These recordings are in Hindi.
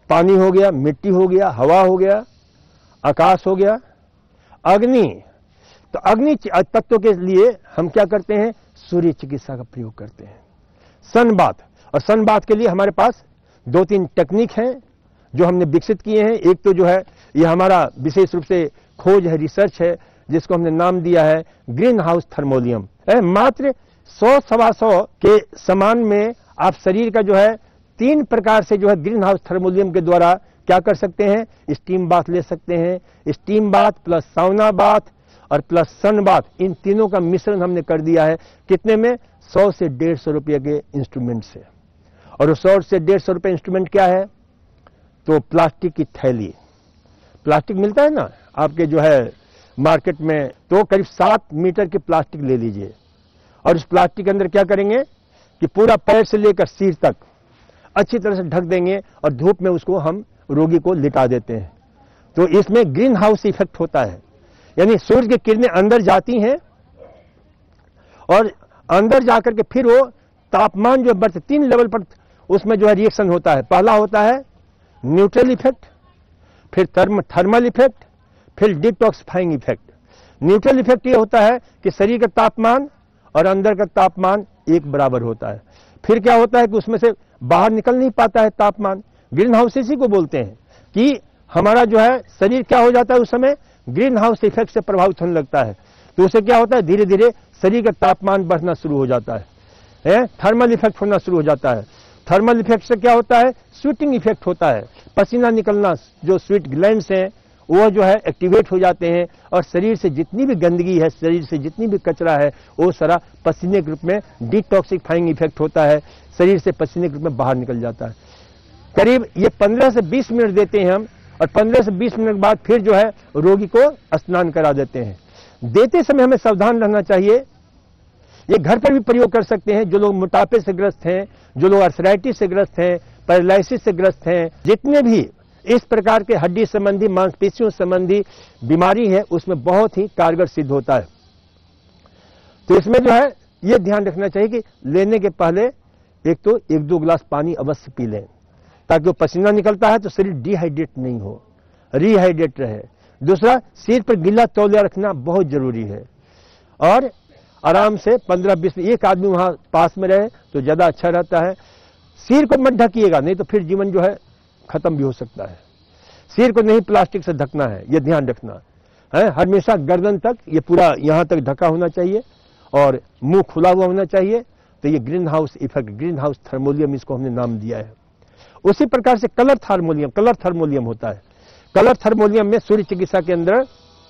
पानी हो गया, मिट्टी हो गया, हवा हो गया, आकाश हो गया, अग्नि। तो अग्नि तत्व के लिए हम क्या करते हैं? सूर्य चिकित्सा का प्रयोग करते हैं। सन बाथ, और सन बाथ के लिए हमारे पास 2-3 टेक्निक हैं जो हमने विकसित किए हैं। एक तो जो है ये हमारा विशेष रूप से खोज है, रिसर्च है, जिसको हमने नाम दिया है ग्रीन हाउस थर्मोलियम। मात्र 100-125 के समान में आप शरीर का जो है 3 प्रकार से जो है ग्रीन हाउस थर्मोलियम के द्वारा क्या कर सकते हैं? स्टीम बाथ ले सकते हैं। Steam bath plus sauna bath और प्लस सन बाथ, इन तीनों का मिश्रण हमने कर दिया है। कितने में? 100 से 150 रुपये के इंस्ट्रूमेंट से। और 100 से 150 रुपये इंस्ट्रूमेंट क्या है? तो प्लास्टिक की थैली, प्लास्टिक मिलता है ना आपके जो है मार्केट में, तो करीब 7 मीटर की प्लास्टिक ले लीजिए और उस प्लास्टिक के अंदर क्या करेंगे कि पूरा पैर से लेकर सिर तक अच्छी तरह से ढक देंगे और धूप में उसको हम रोगी को लिटा देते हैं। तो इसमें ग्रीन हाउस इफेक्ट होता है, यानी सूर्य की किरणें अंदर जाती हैं और अंदर जाकर के फिर वो तापमान जो बढ़ते 3 लेवल पर उसमें जो है रिएक्शन होता है। पहला होता है न्यूट्रल इफेक्ट, फिर थर्मल इफेक्ट, फिर डिटॉक्सिफाइंग इफेक्ट। न्यूट्रल इफेक्ट ये होता है कि शरीर का तापमान और अंदर का तापमान एक बराबर होता है। फिर क्या होता है कि उसमें से बाहर निकल नहीं पाता है तापमान। ग्रीन हाउस इसी को बोलते हैं कि हमारा जो है शरीर क्या हो जाता है उस समय ग्रीन हाउस इफेक्ट से प्रभावित होने लगता है। तो उससे क्या होता है? धीरे धीरे शरीर का तापमान बढ़ना शुरू हो जाता है। थर्मल इफेक्ट होना शुरू हो जाता है। थर्मल इफेक्ट से क्या होता है? स्वेटिंग इफेक्ट होता है, पसीना निकलना, जो स्वेट ग्लैंड्स हैं वो जो है एक्टिवेट हो जाते हैं और शरीर से जितनी भी गंदगी है, शरीर से जितनी भी कचरा है, वो सारा पसीने के रूप में डिटॉक्सिफाइंग इफेक्ट होता है, शरीर से पसीने के रूप में बाहर निकल जाता है। करीब ये 15 से 20 मिनट देते हैं हम, और 15 से 20 मिनट बाद फिर जो है रोगी को स्नान करा देते हैं। देते समय हमें सावधान रहना चाहिए। ये घर पर भी प्रयोग कर सकते हैं। जो लोग मोटापे से ग्रस्त हैं, जो लोग आर्थराइटिस से ग्रस्त हैं, पैरालिसिस से ग्रस्त हैं, जितने भी इस प्रकार के हड्डी संबंधी, मांसपेशियों संबंधी बीमारी है, उसमें बहुत ही कारगर सिद्ध होता है। तो इसमें जो है ये ध्यान रखना चाहिए कि लेने के पहले एक तो 1-2 गिलास पानी अवश्य पी लें, ताकि वो पसीना निकलता है तो शरीर डिहाइड्रेट नहीं हो, रिहाइड्रेट रहे। दूसरा, सिर पर गीला तौलिया रखना बहुत जरूरी है और आराम से 15-20 मिनट एक आदमी वहां पास में रहे तो ज्यादा अच्छा रहता है। सिर को मत ढकिएगा, नहीं तो फिर जीवन जो है खत्म भी हो सकता है। सिर को नहीं प्लास्टिक से ढकना है, यह ध्यान रखना है। हमेशा गर्दन तक ये पूरा यहां तक ढका होना चाहिए और मुंह खुला हुआ होना चाहिए। तो ये green house effect, green house thermolium, इसको हमने नाम दिया है। उसी प्रकार से कलर थर्मोलियम होता है। कलर थर्मोलियम में सूर्य चिकित्सा के अंदर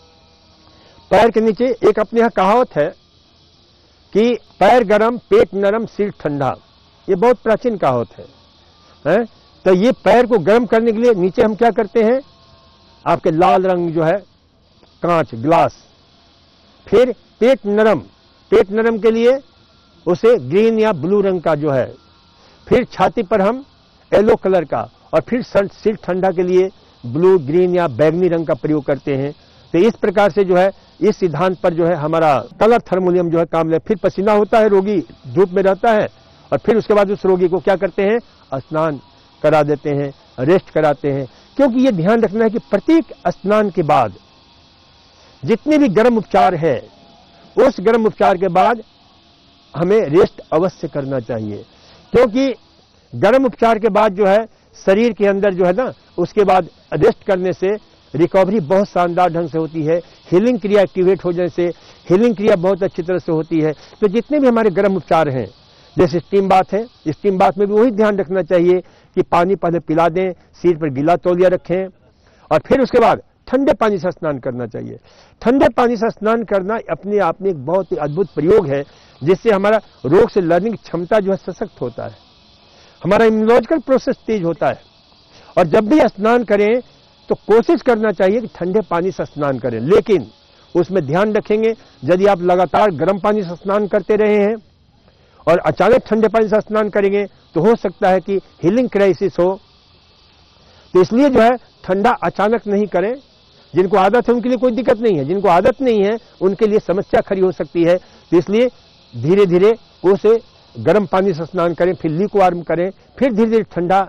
पैर के नीचे एक अपने यहां कहावत है कि पैर गरम, पेट नरम, सिर ठंडा। ये बहुत प्राचीन कहावत है। तो ये पैर को गर्म करने के लिए नीचे हम क्या करते हैं? आपके लाल रंग जो है कांच, ग्लास। फिर पेट नरम के लिए उसे ग्रीन या ब्लू रंग का जो है। फिर छाती पर हम येलो कलर का, और फिर सिर ठंडा के लिए ब्लू, ग्रीन या बैगनी रंग का प्रयोग करते हैं। तो इस प्रकार से जो है इस सिद्धांत पर जो है हमारा कलर थर्मोलियम जो है काम ले। फिर पसीना होता है, रोगी धूप में रहता है, और फिर उसके बाद उस रोगी को क्या करते हैं? स्नान करा देते हैं, रेस्ट कराते हैं। क्योंकि ये ध्यान रखना है कि प्रत्येक स्नान के बाद जितने भी गर्म उपचार है, उस गर्म उपचार के बाद हमें रेस्ट अवश्य करना चाहिए। क्योंकि गर्म उपचार के बाद जो है शरीर के अंदर जो है ना, उसके बाद रेस्ट करने से रिकवरी बहुत शानदार ढंग से होती है। हीलिंग क्रिया एक्टिवेट हो जाने से हीलिंग क्रिया बहुत अच्छी तरह से होती है। तो जितने भी हमारे गर्म उपचार हैं, जैसे स्टीम बाथ है, स्टीम बाथ में भी वही ध्यान रखना चाहिए कि पानी पहले पिला दें, सिर पर गीला तौलिया रखें, और फिर उसके बाद ठंडे पानी से स्नान करना चाहिए। ठंडे पानी से स्नान करना अपने आप में एक बहुत ही अद्भुत प्रयोग है, जिससे हमारा रोग से लड़ने की क्षमता जो है सशक्त होता है, हमारा इम्यूनोलॉजिकल प्रोसेस तेज होता है। और जब भी स्नान करें तो कोशिश करना चाहिए कि ठंडे पानी से स्नान करें, लेकिन उसमें ध्यान रखेंगे यदि आप लगातार गर्म पानी से स्नान करते रहे हैं और अचानक ठंडे पानी से स्नान करेंगे तो हो सकता है कि हीलिंग क्राइसिस हो। तो इसलिए जो है ठंडा अचानक नहीं करें। जिनको आदत है उनके लिए कोई दिक्कत नहीं है, जिनको आदत नहीं है उनके लिए समस्या खड़ी हो सकती है। तो इसलिए धीरे धीरे उसे गर्म पानी से स्नान करें, फिर ल्यूकवार्म करें, फिर धीरे धीरे ठंडा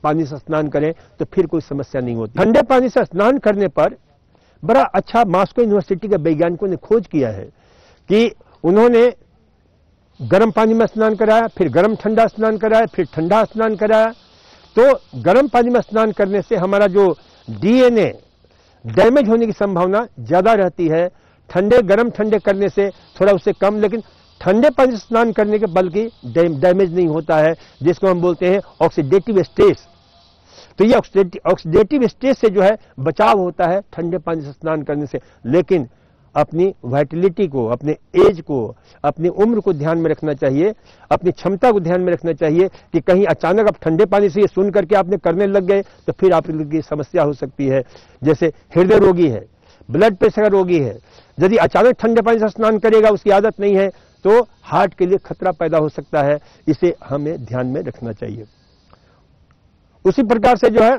पानी से स्नान करें तो फिर कोई समस्या नहीं होती। ठंडे पानी से स्नान करने पर बड़ा अच्छा मॉस्को यूनिवर्सिटी के वैज्ञानिकों ने खोज किया है कि उन्होंने गर्म पानी में स्नान कराया, फिर गर्म ठंडा स्नान कराया, फिर ठंडा स्नान कराया। तो गर्म पानी में स्नान करने से हमारा जो डीएनए डैमेज होने की संभावना ज्यादा रहती है, ठंडे गर्म ठंडे करने से थोड़ा उससे कम, लेकिन ठंडे पानी से स्नान करने के बल्कि डैमेज नहीं होता है, जिसको हम बोलते हैं ऑक्सीडेटिव स्ट्रेस। तो ये ऑक्सीडेटिव स्ट्रेस से जो है बचाव होता है ठंडे पानी से स्नान करने से। लेकिन अपनी वाइटलिटी को, अपने एज को, अपनी उम्र को ध्यान में रखना चाहिए, अपनी क्षमता को ध्यान में रखना चाहिए कि कहीं अचानक आप ठंडे पानी से ये सुन करके आपने करने लग गए तो फिर आपकी समस्या हो सकती है। जैसे हृदय रोगी है, ब्लड प्रेशर रोगी है, यदि अचानक ठंडे पानी से स्नान करेगा, उसकी आदत नहीं है, तो हार्ट के लिए खतरा पैदा हो सकता है। इसे हमें ध्यान में रखना चाहिए। उसी प्रकार से जो है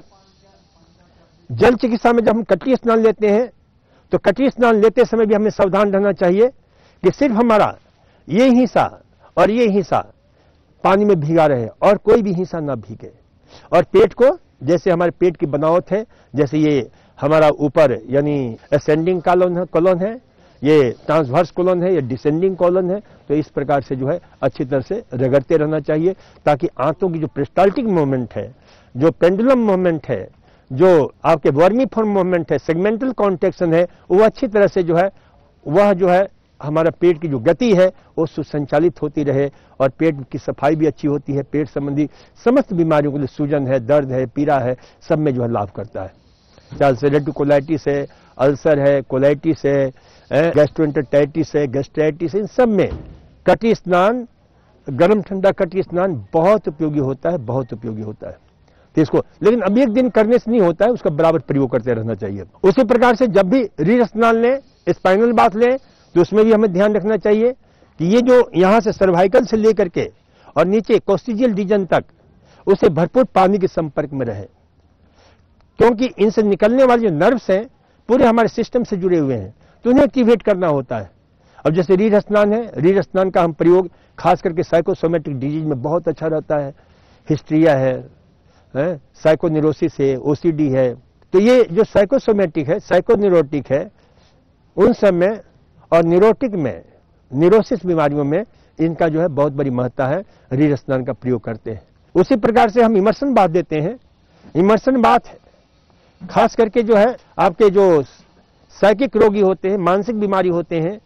जल चिकित्सा में जब हम कटी स्नान लेते हैं तो कटी स्नान लेते समय भी हमें सावधान रहना चाहिए कि सिर्फ हमारा ये हिस्सा और ये हिस्सा पानी में भीगा रहे और कोई भी हिस्सा ना भीगे। और पेट को, जैसे हमारे पेट की बनावट है, जैसे ये हमारा ऊपर यानी असेंडिंग कॉलन है, ये ट्रांसवर्स कॉलन है, ये डिसेंडिंग कॉलन है, तो इस प्रकार से जो है अच्छी तरह से रगड़ते रहना चाहिए ताकि आंतों की जो पेरिस्टाल्टिक मूवमेंट है, जो पेंडुलम मूवमेंट है, जो आपके वर्मीफॉर्म मूवमेंट है, सेगमेंटल कॉन्ट्रैक्शन है, वो अच्छी तरह से जो है वह जो है हमारा पेट की जो गति है वो सुसंचालित होती रहे और पेट की सफाई भी अच्छी होती है। पेट संबंधी समस्त बीमारियों के लिए, सूजन है, दर्द है, पीड़ा है, सब में जो है लाभ करता है। चाहे अल्सरेटिव कोलाइटिस है, अल्सर है, कोलाइटिस है, गैस्ट्रोएंटेराइटिस है, गैस्ट्राइटिस है, इन सब में कटी स्नान, गर्म ठंडा कटी स्नान बहुत उपयोगी होता है, बहुत उपयोगी होता है। तो इसको लेकिन अब एक दिन करने से नहीं होता है, उसका बराबर प्रयोग करते रहना चाहिए। उसी प्रकार से जब भी रीढ़ स्नान लें, स्पाइनल बाथ लें, तो उसमें भी हमें ध्यान रखना चाहिए कि ये जो यहां से सर्वाइकल से लेकर के और नीचे कोस्टिजियल रीजन तक उसे भरपूर पानी के संपर्क में रहे, क्योंकि इनसे निकलने वाले जो नर्व्स हैं पूरे हमारे सिस्टम से जुड़े हुए हैं, तो उन्हें एक्टिवेट करना होता है। अब जैसे रीढ़ स्नान है, रीढ़ स्नान का हम प्रयोग खास करके साइकोसोमेटिक डिजीज में बहुत अच्छा रहता है। हिस्ट्रिया है, साइकोन्यूरोसिस है, ओसीडी है, तो ये जो साइकोसोमेटिक है, साइकोन्यूरोटिक है, उन सब में और न्यूरोटिक में, न्यूरोसिस बीमारियों में इनका जो है बहुत बड़ी महत्ता है, रीढ़ स्नान का प्रयोग करते हैं। उसी प्रकार से हम इमर्शन बाथ देते हैं। इमर्शन बाथ खास करके जो है आपके जो साइकिक रोगी होते हैं, मानसिक बीमारी होते हैं,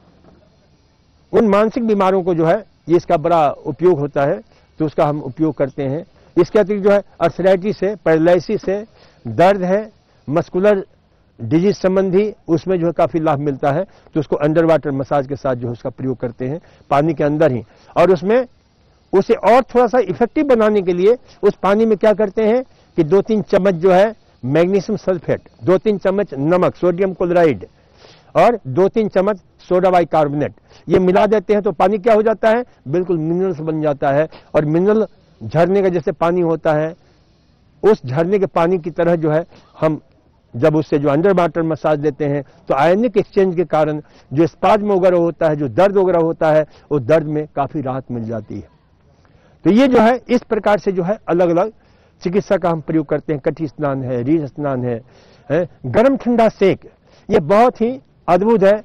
उन मानसिक बीमारियों को जो है ये इसका बड़ा उपयोग होता है, तो उसका हम उपयोग करते हैं। इसके अतिरिक्त जो है अर्थराइटिस है, पैरालिसिस है, दर्द है, मस्कुलर डिजीज संबंधी, उसमें जो है काफी लाभ मिलता है, तो उसको अंडर वाटर मसाज के साथ जो है उसका प्रयोग करते हैं पानी के अंदर ही। और उसमें उसे और थोड़ा सा इफेक्टिव बनाने के लिए उस पानी में क्या करते हैं कि 2-3 चम्मच जो है मैग्नीशियम सल्फेट, 2-3 चम्मच नमक, सोडियम क्लोराइड और 2-3 चम्मच सोडा बाइकार्बोनेट, ये मिला देते हैं, तो पानी क्या हो जाता है, बिल्कुल मिनरल्स बन जाता है। और मिनरल झरने का जैसे पानी होता है, उस झरने के पानी की तरह जो है हम जब उससे जो अंडर वाटर मसाज देते हैं, तो आयनिक एक्सचेंज के कारण जो स्पाज्म वगैरह होता है, जो दर्द वगैरह होता है, उस दर्द में काफी राहत मिल जाती है। तो ये जो है इस प्रकार से जो है अलग अलग चिकित्सा का हम प्रयोग करते हैं। कटी स्नान है, रीढ़ स्नान है, गर्म ठंडा सेक, ये बहुत ही अद्भुत है।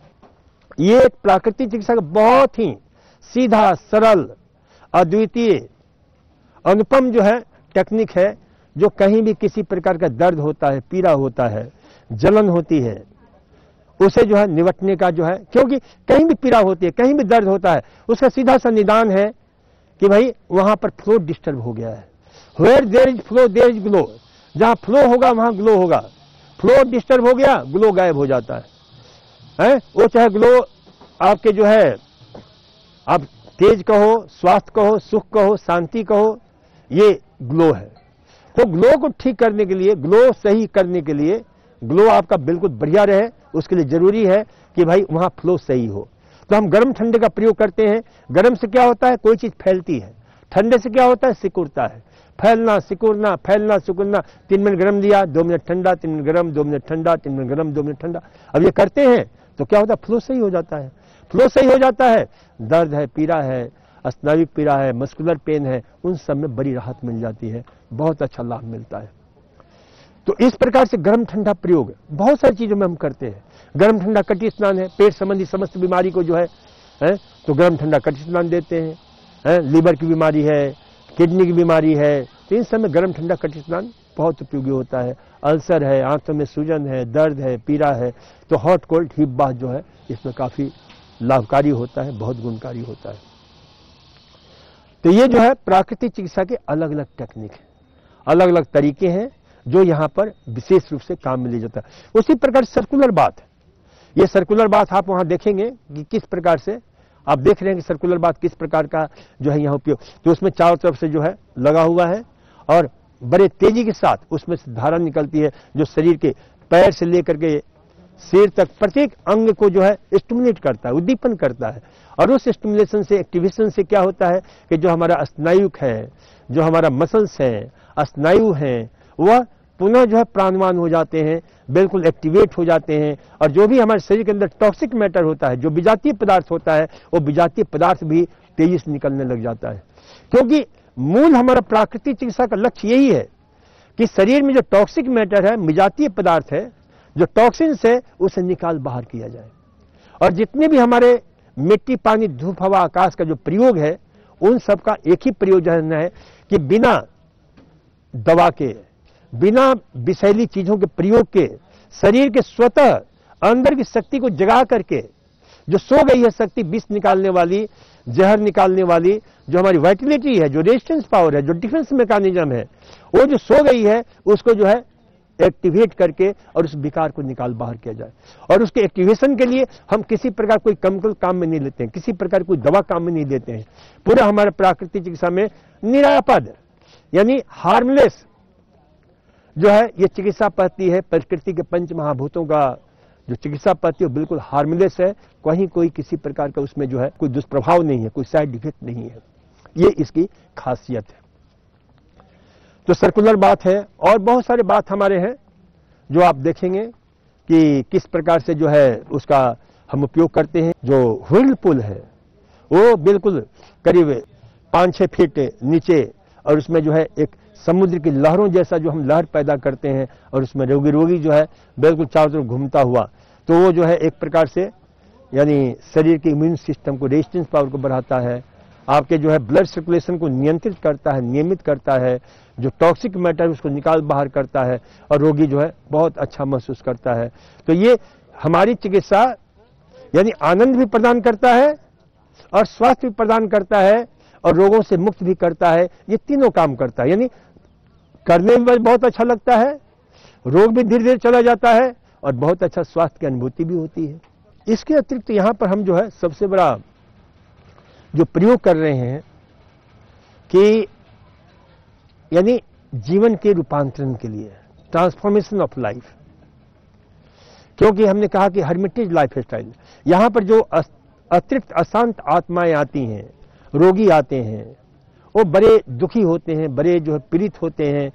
ये एक प्राकृतिक चिकित्सा का बहुत ही सीधा, सरल, अद्वितीय, अनुपम जो है टेक्निक है, जो कहीं भी किसी प्रकार का दर्द होता है, पीड़ा होता है, जलन होती है, उसे जो है निवटने का जो है, क्योंकि कहीं भी पीड़ा होती है, कहीं भी दर्द होता है, उसका सीधा सा निदान है कि भाई वहां पर फ्लो डिस्टर्ब हो गया है। Where there is flow there is glow, जहां फ्लो होगा वहां ग्लो होगा। फ्लो डिस्टर्ब हो गया, ग्लो गायब हो जाता है। वो चाहे ग्लो आपके जो है आप तेज कहो, स्वास्थ्य कहो, सुख कहो, शांति कहो, ये ग्लो है। तो ग्लो को ठीक करने के लिए, ग्लो सही करने के लिए, ग्लो आपका बिल्कुल बढ़िया रहे, उसके लिए जरूरी है कि भाई वहां फ्लो सही हो। तो हम गर्म ठंडे का प्रयोग करते हैं। गर्म से क्या होता है, कोई चीज फैलती है, ठंडे से क्या होता है, सिकुड़ता है। फैलना सिकुड़ना, फैलना सिकुड़ना, 3 मिनट गर्म दिया, 2 मिनट ठंडा, 3 मिनट गर्म, 2 मिनट ठंडा, 3 मिनट गर्म, 2 मिनट ठंडा। अब ये करते हैं तो क्या होता है, फ्लो सही हो जाता है। फ्लो सही हो जाता है, दर्द है, पीड़ा है, स्नायुविक पीड़ा है, मस्कुलर पेन है, उन सब में बड़ी राहत मिल जाती है, बहुत अच्छा लाभ मिलता है। तो इस प्रकार से गर्म ठंडा प्रयोग बहुत सारी चीजों में हम करते हैं। गर्म ठंडा कटी स्नान है, पेट संबंधी समस्त बीमारी को जो है तो गर्म ठंडा कटी स्नान देते हैं। लीवर की बीमारी है, किडनी की बीमारी है, तो इन सब में गर्म ठंडा कटी स्नान बहुत उपयोगी होता है। अल्सर है, आंतों में सूजन है, दर्द है, पीड़ा है, तो हॉट कोल्ड हीप बाथ जो है इसमें काफी लाभकारी होता है, बहुत गुणकारी होता है। तो ये जो है प्राकृतिक चिकित्सा के अलग अलग टेक्निक है, अलग अलग तरीके हैं जो यहाँ पर विशेष रूप से काम में ले जाता है। उसी प्रकार सर्कुलर बाथ, ये सर्कुलर बाथ आप वहां देखेंगे कि किस प्रकार से आप देख रहे हैं कि सर्कुलर बाथ किस प्रकार का जो है यहाँ उपयोग, तो उसमें चारों तरफ से जो है लगा हुआ है और बड़े तेजी के साथ उसमें से धारा निकलती है जो शरीर के पैर से लेकर के सिर तक प्रत्येक अंग को जो है स्टिमुलेट करता है, उद्दीपन करता है। और उस स्टिमुलेशन से, एक्टिवेशन से क्या होता है कि जो हमारा स्नायु है, जो हमारा मसल्स है, स्नायु है, वह पुनः जो है प्राणवान हो जाते हैं, बिल्कुल एक्टिवेट हो जाते हैं। और जो भी हमारे शरीर के अंदर टॉक्सिक मैटर होता है, जो विजातीय पदार्थ होता है, वो विजातीय पदार्थ भी तेजी से निकलने लग जाता है। क्योंकि मूल हमारा प्राकृतिक चिकित्सा का लक्ष्य यही है कि शरीर में जो टॉक्सिक मैटर है, विजातीय पदार्थ है, जो टॉक्सिन्स है, उसे निकाल बाहर किया जाए। और जितने भी हमारे मिट्टी, पानी, धूप, हवा, आकाश का जो प्रयोग है, उन सब का एक ही प्रयोजन है कि बिना दवा के, बिना विषैली चीजों के प्रयोग के, शरीर के स्वतः अंदर की शक्ति को जगा करके, जो सो गई है शक्ति, विष निकालने वाली, जहर निकालने वाली, जो हमारी वाइटलिटी है, जो रेजिस्टेंस पावर है, जो डिफेंस मैकेनिज्म है, वो जो सो गई है, उसको जो है एक्टिवेट करके और उस विकार को निकाल बाहर किया जाए। और उसके एक्टिवेशन के लिए हम किसी प्रकार कोई केमिकल काम में नहीं लेते हैं, किसी प्रकार कोई दवा काम में नहीं लेते हैं। पूरा हमारे प्राकृतिक चिकित्सा में निरापद यानी हार्मलेस जो है ये चिकित्सा पद्धति है। प्रकृति के पंच महाभूतों का जो चिकित्सा पद्धति है बिल्कुल हार्मलेस है, कहीं कोई किसी प्रकार का उसमें जो है कोई दुष्प्रभाव नहीं है, कोई साइड इफेक्ट नहीं है, ये इसकी खासियत है। तो सर्कुलर बात है और बहुत सारे बात हमारे हैं जो आप देखेंगे कि किस प्रकार से जो है उसका हम उपयोग करते हैं। जो व्हिर्लपूल है वो बिल्कुल करीब 5-6 फीट नीचे और उसमें जो है एक समुद्र की लहरों जैसा जो हम लहर पैदा करते हैं और उसमें रोगी जो है बिल्कुल चारों तरफ घूमता हुआ, तो वो जो है एक प्रकार से यानी शरीर के इम्यून सिस्टम को, रेजिस्टेंस पावर को बढ़ाता है, आपके जो है ब्लड सर्कुलेशन को नियंत्रित करता है, नियमित करता है, जो टॉक्सिक मैटर उसको निकाल बाहर करता है और रोगी जो है बहुत अच्छा महसूस करता है। तो ये हमारी चिकित्सा यानी आनंद भी प्रदान करता है और स्वास्थ्य भी प्रदान करता है और रोगों से मुक्त भी करता है। ये तीनों काम करता है, यानी करने में बहुत अच्छा लगता है, रोग भी धीरे धीरे चला जाता है और बहुत अच्छा स्वास्थ्य की अनुभूति भी होती है। इसके अतिरिक्त यहाँ पर हम जो है सबसे बड़ा जो प्रयोग कर रहे हैं कि यानी जीवन के रूपांतरण के लिए, ट्रांसफॉर्मेशन ऑफ लाइफ, क्योंकि हमने कहा कि हर्मिटेज लाइफ स्टाइल, यहां पर जो अतिरिक्त अशांत आत्माएं आती हैं, रोगी आते हैं, वो बड़े दुखी होते हैं, बड़े जो है पीड़ित होते हैं,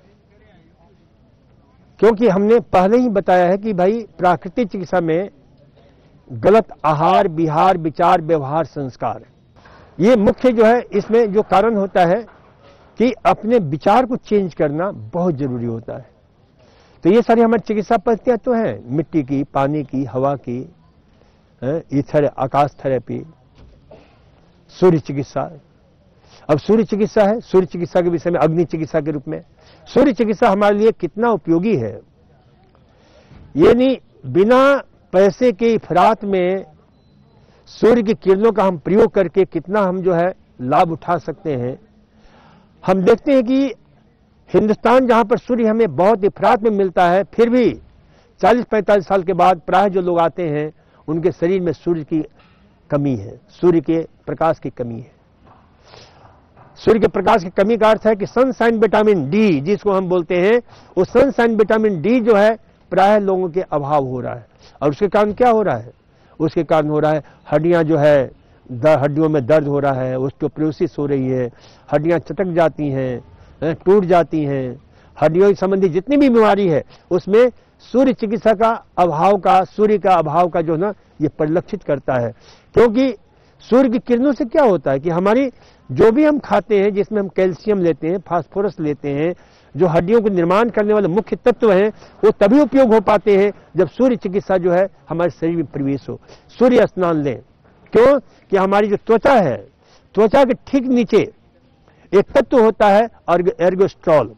क्योंकि हमने पहले ही बताया है कि भाई प्राकृतिक चिकित्सा में गलत आहार, विहार, विचार, व्यवहार, संस्कार, ये मुख्य जो है इसमें जो कारण होता है कि अपने विचार को चेंज करना बहुत जरूरी होता है। तो ये सारी हमारी चिकित्सा पद्धतियां तो हैं, मिट्टी की, पानी की, हवा की, ईथर, आकाश थेरेपी, सूर्य चिकित्सा। अब सूर्य चिकित्सा है, सूर्य चिकित्सा के विषय में अग्नि चिकित्सा के रूप में सूर्य चिकित्सा हमारे लिए कितना उपयोगी है, ये नहीं बिना पैसे के इफरात में सूर्य की किरणों का हम प्रयोग करके कितना हम जो है लाभ उठा सकते हैं। हम देखते हैं कि हिंदुस्तान जहां पर सूर्य हमें बहुत इफरात में मिलता है, फिर भी 40-45 साल के बाद प्राय जो लोग आते हैं उनके शरीर में सूर्य की कमी है, सूर्य के प्रकाश की कमी है। सूर्य के प्रकाश की कमी का अर्थ है कि सनशाइन विटामिन डी जिसको हम बोलते हैं, वो सनशाइन विटामिन डी जो है प्राय लोगों के अभाव हो रहा है। और उसके कारण क्या हो रहा है? उसके कारण हो रहा है हड्डियां जो है, हड्डियों में दर्द हो रहा है, ऑस्टियोपोरोसिस हो रही है, हड्डियां चटक जाती हैं, टूट जाती हैं, हड्डियों संबंधी जितनी भी बीमारी है उसमें सूर्य चिकित्सा का अभाव का, सूर्य का अभाव का जो ना ये परिलक्षित करता है। क्योंकि सूर्य की किरणों से क्या होता है कि हमारी जो भी हम खाते हैं, जिसमें हम कैल्शियम लेते हैं, फास्फोरस लेते हैं, जो हड्डियों को निर्माण करने वाले मुख्य तत्व हैं, वो तभी उपयोग हो पाते हैं जब सूर्य चिकित्सा जो है हमारे शरीर में प्रवेश हो। सूर्य स्नान लें। क्यों? कि हमारी जो त्वचा है, त्वचा के ठीक नीचे एक तत्व होता है एर्गोस्ट्रॉल।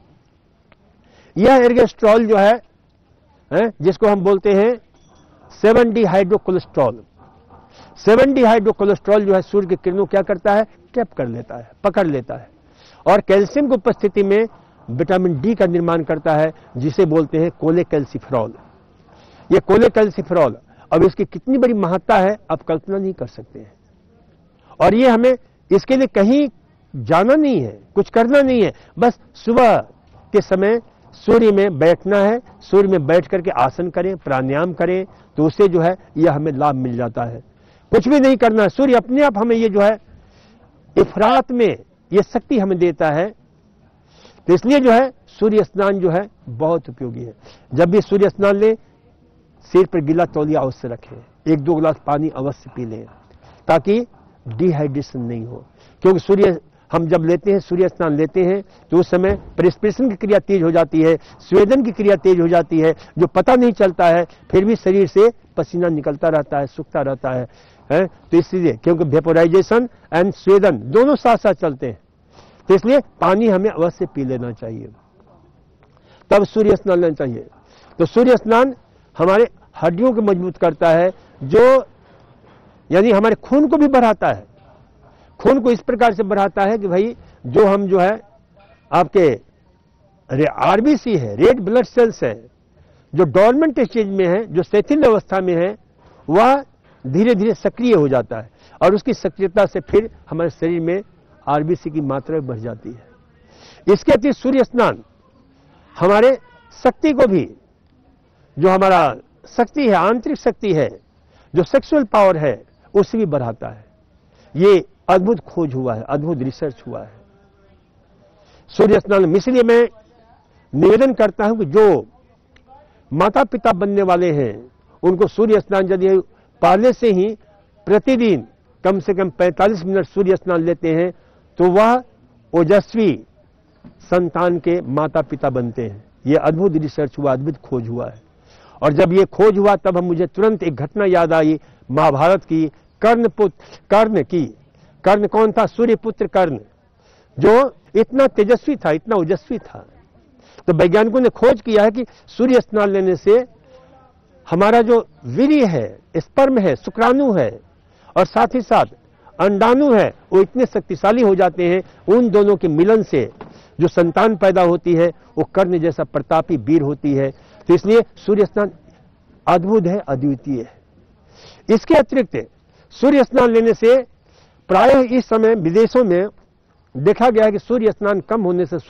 यह एर्गोस्ट्रॉल जो है जिसको हम बोलते हैं 7-डिहाइड्रोकोलेस्ट्रॉल। 7-डिहाइड्रोकोलेस्ट्रॉल जो है सूर्य की किरणों क्या करता है? ट्रैप कर लेता है, पकड़ लेता है, और कैल्शियम की उपस्थिति में विटामिन डी का निर्माण करता है, जिसे बोलते हैं कोलेकैल्सिफेरॉल। ये कोलेकैल्सिफेरॉल, अब इसकी कितनी बड़ी महत्ता है आप कल्पना नहीं कर सकते हैं। और ये हमें इसके लिए कहीं जाना नहीं है, कुछ करना नहीं है, बस सुबह के समय सूर्य में बैठना है। सूर्य में बैठ करके आसन करें, प्राणायाम करें, तो उससे जो है यह हमें लाभ मिल जाता है। कुछ भी नहीं करना है, सूर्य अपने आप हमें ये जो है इफरात में ये शक्ति हमें देता है। तो इसलिए जो है सूर्य स्नान जो है बहुत उपयोगी है। जब भी सूर्य स्नान लें, सिर पर गीला तौलिया अवश्य रखें, 1-2 गिलास पानी अवश्य पी लें, ताकि डिहाइड्रेशन नहीं हो। क्योंकि सूर्य हम जब लेते हैं, सूर्य स्नान लेते हैं, तो उस समय प्रेस्पिरेशन की क्रिया तेज हो जाती है, स्वेदन की क्रिया तेज हो जाती है, जो पता नहीं चलता है, फिर भी शरीर से पसीना निकलता रहता है, सूखता रहता है। तो इसलिए क्योंकि वेपोराइजेशन एंड स्वेदन दोनों साथ साथ चलते हैं, तो इसलिए पानी हमें अवश्य पी लेना चाहिए, तब सूर्य स्नान लेना चाहिए। तो सूर्य स्नान हमारे हड्डियों को मजबूत करता है, जो यानी हमारे खून को भी बढ़ाता है। खून को इस प्रकार से बढ़ाता है कि भाई जो हम जो है आपके आरबीसी है, रेड ब्लड सेल्स है, जो डोरमेंट स्टेज में है, जो शिथिल अवस्था में है, वह धीरे धीरे सक्रिय हो जाता है, और उसकी सक्रियता से फिर हमारे शरीर में आरबीसी की मात्रा बढ़ जाती है। इसके अतिरिक्त सूर्य स्नान हमारे शक्ति को भी, जो हमारा शक्ति है, आंतरिक शक्ति है, जो सेक्सुअल पावर है, उसे भी बढ़ाता है। ये अद्भुत खोज हुआ है, अद्भुत रिसर्च हुआ है सूर्य स्नान में। इसलिए मैं निवेदन करता हूं कि जो माता पिता बनने वाले हैं, उनको सूर्य स्नान यदि पहले से ही प्रतिदिन कम से कम 45 मिनट सूर्य स्नान लेते हैं, तो वह ओजस्वी संतान के माता पिता बनते हैं। यह अद्भुत रिसर्च हुआ, अद्भुत खोज हुआ है। और जब यह खोज हुआ, तब हम मुझे तुरंत एक घटना याद आई, महाभारत की। कर्ण कौन था? सूर्यपुत्र कर्ण, जो इतना तेजस्वी था, इतना ओजस्वी था। तो वैज्ञानिकों ने खोज किया है कि सूर्य स्नान लेने से हमारा जो वीर्य है, स्पर्म है, शुक्राणु है, और साथ ही साथ अंडाणु है, वो इतने शक्तिशाली हो जाते हैं। उन दोनों के मिलन से जो संतान पैदा होती है, वो कर्ण जैसा प्रतापी वीर होती है। तो इसलिए सूर्य स्नान अद्भुत है, अद्वितीय है। इसके अतिरिक्त सूर्य स्नान लेने से प्रायः इस समय विदेशों में देखा गया है कि सूर्य स्नान कम होने से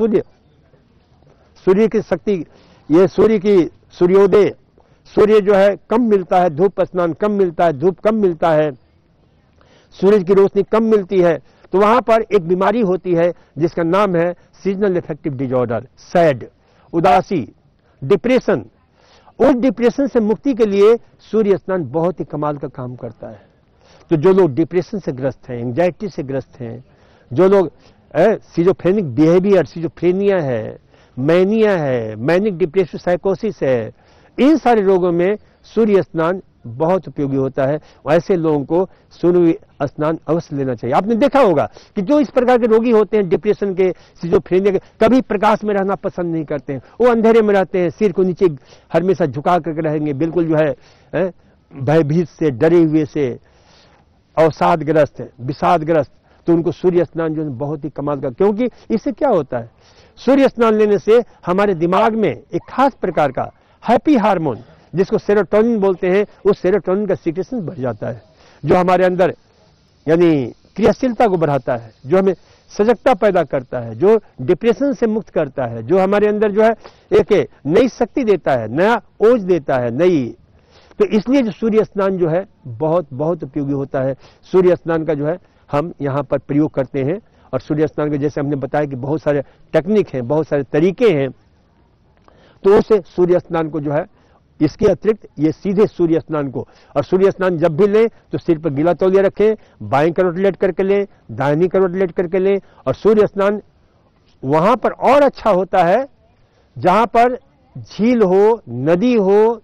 सूर्य की शक्ति, ये सूर्योदय, सूर्य जो है कम मिलता है, धूप स्नान कम मिलता है, धूप कम मिलता है, सूरज की रोशनी कम मिलती है। तो वहां पर एक बीमारी होती है जिसका नाम है सीजनल इफेक्टिव डिसऑर्डर, सैड, उदासी, डिप्रेशन। उस डिप्रेशन से मुक्ति के लिए सूर्य स्नान बहुत ही कमाल का काम करता है। तो जो लोग डिप्रेशन से ग्रस्त हैं, एंजाइटी से ग्रस्त हैं, जो लोग सिजोफ्रेनिक बिहेवियर, सिजोफ्रेनिया है, मैनिया है, मैनिक डिप्रेसिव साइकोसिस है, इन सारे रोगों में सूर्य स्नान बहुत उपयोगी होता है। ऐसे लोगों को सूर्य स्नान अवश्य लेना चाहिए। आपने देखा होगा कि जो इस प्रकार के रोगी होते हैं, डिप्रेशन के, सिजोफ्रेनिया के, कभी प्रकाश में रहना पसंद नहीं करते हैं, वो अंधेरे में रहते हैं, सिर को नीचे हमेशा झुका करके रहेंगे, बिल्कुल जो है भयभीत से, डरे हुए से, अवसादग्रस्त है, विषादग्रस्त। तो उनको सूर्य स्नान जो है बहुत ही कमाल का, क्योंकि इससे क्या होता है, सूर्य स्नान लेने से हमारे दिमाग में एक खास प्रकार का हैप्पी हार्मोन, जिसको सेरोटोनिन बोलते हैं, उस सेरोटोनिन का सीक्रेशन बढ़ जाता है, जो हमारे अंदर यानी क्रियाशीलता को बढ़ाता है, जो हमें सजगता पैदा करता है, जो डिप्रेशन से मुक्त करता है, जो हमारे अंदर जो है एक नई शक्ति देता है, नया ओज देता है, नई। तो इसलिए जो सूर्य स्नान जो है बहुत बहुत उपयोगी होता है। सूर्य स्नान का जो है हम यहाँ पर प्रयोग करते हैं, और सूर्य स्नान के जैसे हमने बताया कि बहुत सारे टेक्निक हैं, बहुत सारे तरीके हैं, तो उस सूर्य स्नान को जो है इसके अतिरिक्त ये सीधे सूर्य स्नान को, और सूर्य स्नान जब भी लें तो सिर पर गीला तौलिया रखें, बाएं करवट लेट करके लें, दाहिनी करवट लेट करके लें। और सूर्य स्नान वहां पर और अच्छा होता है जहां पर झील हो, नदी हो,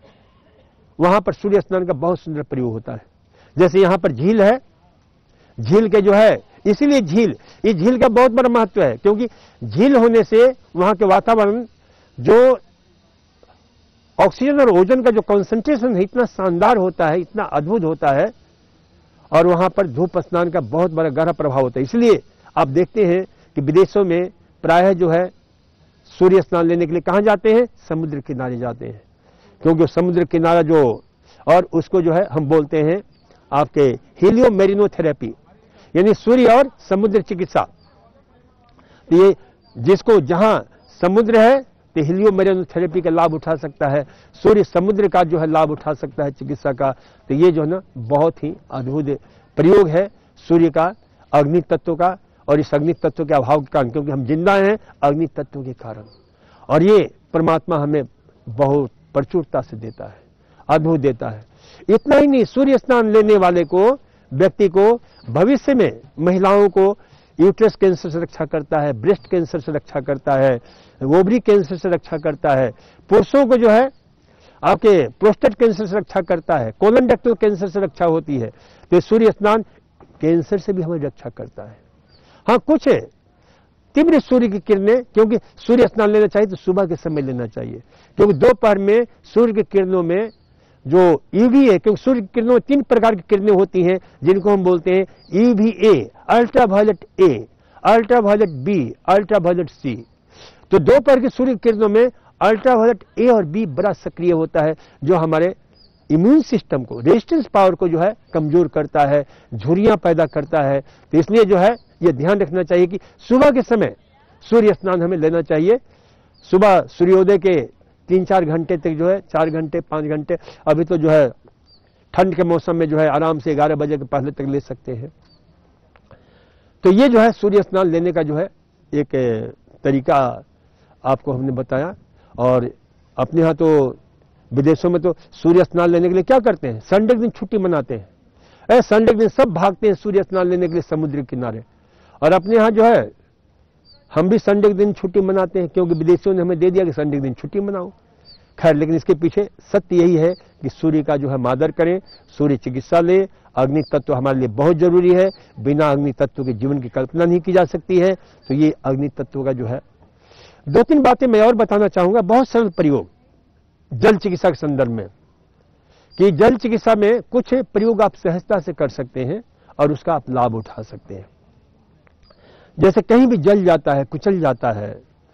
वहां पर सूर्य स्नान का बहुत सुंदर प्रयोग होता है। जैसे यहां पर झील है, झील के जो है, इसीलिए झील, इस झील का बहुत बड़ा महत्व है, क्योंकि झील होने से वहां के वातावरण जो ऑक्सीजन और ओजोन का जो कंसंट्रेशन है इतना शानदार होता है, इतना अद्भुत होता है, और वहां पर धूप स्नान का बहुत बड़ा गहरा प्रभाव होता है। इसलिए आप देखते हैं कि विदेशों में प्रायः जो है सूर्य स्नान लेने के लिए कहां जाते हैं? समुद्र किनारे जाते हैं, क्योंकि समुद्र किनारा जो, और उसको जो है हम बोलते हैं आपके हीलियो मेरिनोथेरेपी, यानी सूर्य और समुद्र चिकित्सा। तो ये जिसको जहां समुद्र है तो हीलियो मेरिनोथेरेपी का लाभ उठा सकता है, सूर्य समुद्र का जो है लाभ उठा सकता है चिकित्सा का। तो ये जो है ना बहुत ही अद्भुत प्रयोग है सूर्य का, अग्नि तत्व का, और इस अग्नि तत्व के अभाव के कारण, क्योंकि हम जिंदा हैं अग्नि तत्व के कारण, और ये परमात्मा हमें बहुत प्रचुरता से देता है, अद्भुत देता है। इतना ही नहीं, सूर्य स्नान लेने वाले को, व्यक्ति को भविष्य में महिलाओं को यूट्रस कैंसर से रक्षा करता है, ब्रेस्ट कैंसर से रक्षा करता है, ओवरी कैंसर से रक्षा करता है, पुरुषों को जो है आपके प्रोस्टेट कैंसर से रक्षा करता है, कोलोरेक्टल कैंसर से रक्षा होती है। तो सूर्य स्नान कैंसर से भी हमें रक्षा करता है। हाँ, कुछ है तीव्र सूर्य की किरणें, क्योंकि सूर्य स्नान लेना चाहिए तो सुबह के समय लेना चाहिए, क्योंकि दोपहर में सूर्य की किरणों में जो यूवी है, क्योंकि सूर्य की किरणों में 3 प्रकार की किरणें होती हैं जिनको हम बोलते हैं UVA, ultraviolet A, ultraviolet B, ultraviolet C. तो दोपहर की सूर्य की किरणों में अल्ट्रावायलेट ए और बी बड़ा सक्रिय होता है, जो हमारे इम्यून सिस्टम को, रेजिस्टेंस पावर को जो है कमजोर करता है, झुर्रियां पैदा करता है। तो इसलिए जो है ये ध्यान रखना चाहिए कि सुबह के समय सूर्य स्नान हमें लेना चाहिए। सुबह सूर्योदय के 3-4 घंटे तक जो है, 4 घंटे 5 घंटे, अभी तो जो है ठंड के मौसम में जो है आराम से 11 बजे के पहले तक ले सकते हैं। तो ये जो है सूर्य स्नान लेने का जो है एक तरीका आपको हमने बताया। और अपने यहाँ तो विदेशों में तो सूर्य स्नान लेने के लिए क्या करते हैं? संडे के दिन छुट्टी मनाते हैं। संडे के दिन सब भागते हैं सूर्य स्नान लेने के लिए समुद्र किनारे। और अपने यहाँ जो है हम भी संडे के दिन छुट्टी मनाते हैं, क्योंकि विदेशियों ने हमें दे दिया कि संडे के दिन छुट्टी मनाओ। खैर, लेकिन इसके पीछे सत्य यही है कि सूर्य का जो है मादर करें, सूर्य चिकित्सा ले। अग्नि तत्व हमारे लिए बहुत जरूरी है, बिना अग्नि तत्व के जीवन की कल्पना नहीं की जा सकती है। तो ये अग्नि तत्व का जो है 2-3 बातें मैं और बताना चाहूंगा, बहुत सरल प्रयोग जल चिकित्सा के संदर्भ में, कि जल चिकित्सा में कुछ प्रयोग आप सहजता से कर सकते हैं और उसका आप लाभ उठा सकते हैं। जैसे कहीं भी जल जाता है, कुचल जाता है,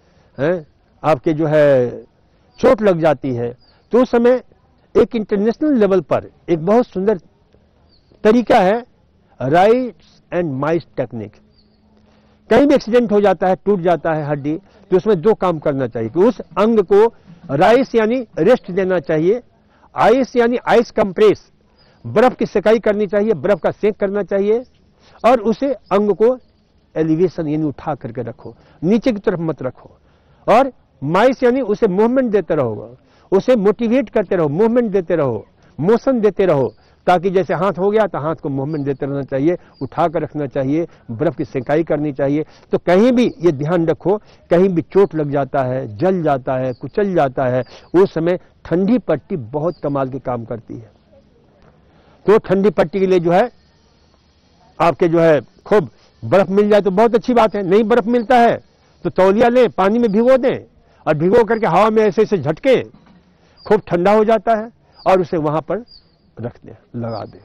आपके जो है चोट लग जाती है, तो उस समय एक इंटरनेशनल लेवल पर एक बहुत सुंदर तरीका है राइस एंड माइस टेक्निक। कहीं भी एक्सीडेंट हो जाता है, टूट जाता है हड्डी, तो उसमें 2 काम करना चाहिए कि उस अंग को राइस यानी रेस्ट देना चाहिए, आइस यानी आइस कंप्रेस, बर्फ की सेकाई करनी चाहिए, बर्फ का सेक करना चाहिए, और उसे अंग को एलिवेशन यानी उठा करके रखो, नीचे की तरफ मत रखो। और माइस यानी उसे मूवमेंट देते रहो, उसे मोटिवेट करते रहो, मूवमेंट देते रहो, मोशन देते रहो, ताकि जैसे हाथ हो गया तो हाथ को मूवमेंट देते रहना चाहिए, उठा कर रखना चाहिए, बर्फ की सेकाई करनी चाहिए। तो कहीं भी ये ध्यान रखो, कहीं भी चोट लग जाता है, जल जाता है, कुचल जाता है, उस समय ठंडी पट्टी बहुत कमाल के काम करती है। तो ठंडी पट्टी के लिए जो है आपके जो है खूब बर्फ मिल जाए तो बहुत अच्छी बात है, नहीं बर्फ मिलता है तो तौलिया लें, पानी में भिगो दें, और भिगो करके हवा में ऐसे ऐसे झटके, खूब ठंडा हो जाता है, और उसे वहां पर रख दें, लगा दें।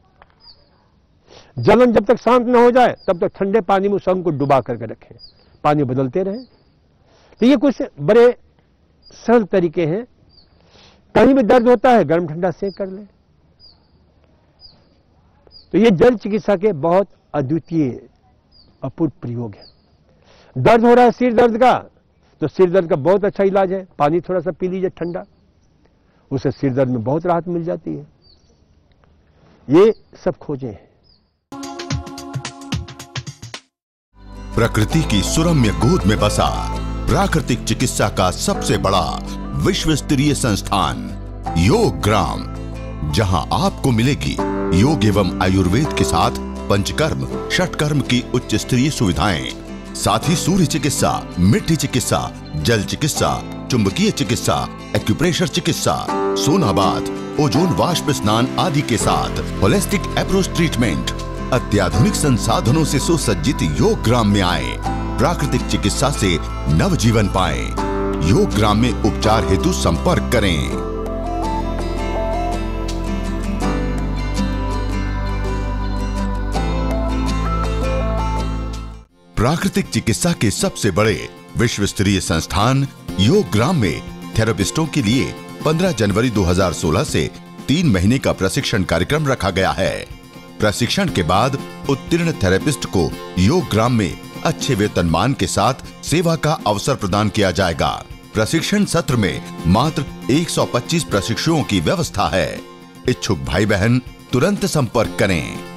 जलन जब तक शांत न हो जाए तब तक ठंडे पानी में उस अंग को डुबा करके रखें, पानी बदलते रहें। तो ये कुछ बड़े सरल तरीके हैं। कहीं भी दर्द होता है गर्म ठंडा सेक कर लें। तो ये जल चिकित्सा के बहुत अद्वितीय अपूर्व प्रयोग है। दर्द हो रहा है सिर दर्द का, तो सिर दर्द का बहुत अच्छा इलाज है, पानी थोड़ा सा पी लीजिए ठंडा, उसे सिर दर्द में बहुत राहत मिल जाती है। ये सब खोजें हैं। प्रकृति की सुरम्य गोद में बसा प्राकृतिक चिकित्सा का सबसे बड़ा विश्व स्तरीय संस्थान योग ग्राम, जहां आपको मिलेगी योग एवं आयुर्वेद के साथ पंचकर्म, षटकर्म की उच्च स्तरीय सुविधाएं, साथ ही सूर्य चिकित्सा, मिट्टी चिकित्सा, जल चिकित्सा, चुंबकीय चिकित्सा, एक्यूप्रेशर चिकित्सा, सोनाबाथ, ओजोन वाष्प स्नान आदि के साथ होलिस्टिक अप्रोच ट्रीटमेंट। अत्याधुनिक संसाधनों से सुसज्जित योग ग्राम में आए, प्राकृतिक चिकित्सा से नवजीवन पाएं। योग ग्राम में उपचार हेतु संपर्क करें। प्राकृतिक चिकित्सा के सबसे बड़े विश्व स्तरीय संस्थान योग ग्राम में थेरेपिस्टों के लिए 15 जनवरी 2016 से 3 महीने का प्रशिक्षण कार्यक्रम रखा गया है। प्रशिक्षण के बाद उत्तीर्ण थेरेपिस्ट को योग ग्राम में अच्छे वेतनमान के साथ सेवा का अवसर प्रदान किया जाएगा। प्रशिक्षण सत्र में मात्र 125 प्रशिक्षुओं की व्यवस्था है। इच्छुक भाई बहन तुरंत संपर्क करें।